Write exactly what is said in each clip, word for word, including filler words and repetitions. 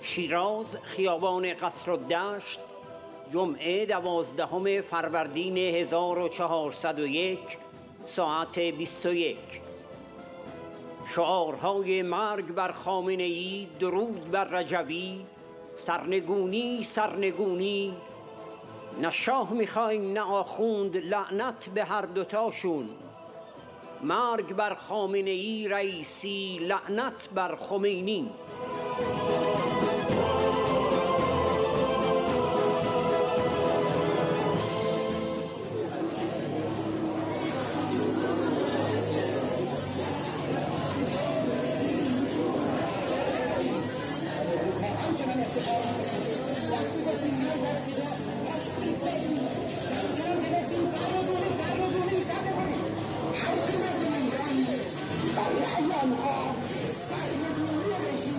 شیراز، خیابان قصر الدشت، جمعه دوازدهم فروردین هزار و چهارصد و یک، ساعت بیست و یک. شعارهای مرگ بر خامنه‌ای، درود بر رجوی، سرنگونی سرنگونی، نه شاه میخوایم نه آخوند، لعنت به هر دوتاشون. مرگ بر خامنه‌ای رئیسی، لعنت بر خمینی.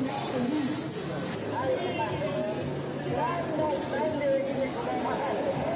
Last month, Monday,